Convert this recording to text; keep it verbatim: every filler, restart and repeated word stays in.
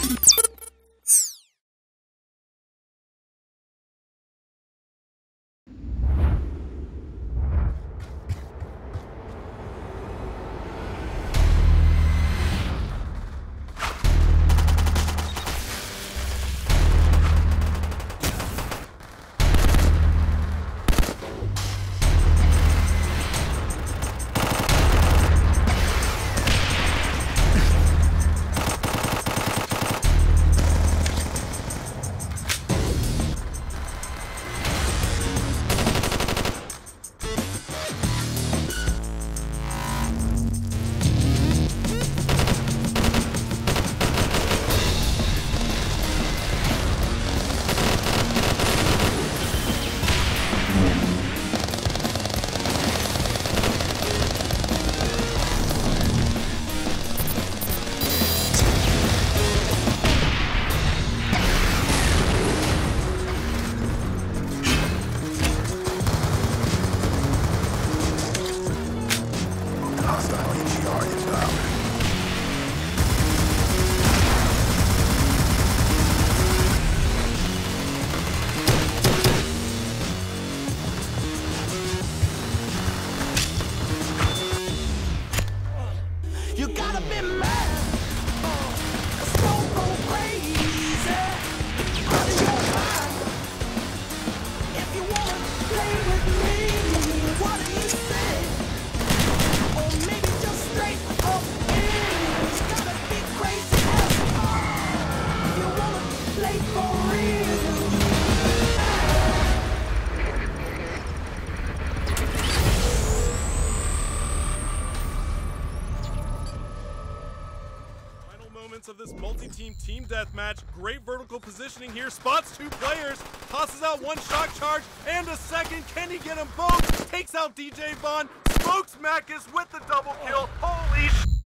You gotta be mad, uh, don't go crazy, out of your mind. If you wanna play with me, what do you say? Or maybe just straight up in. It's gotta be crazy as fuck. If you wanna play for real. Moments of this multi-team team deathmatch. Great vertical positioning here. Spots two players. Tosses out one shock charge and a second. Can he get them both? Takes out D J Von. Smokes Macus with the double kill. Holy sh!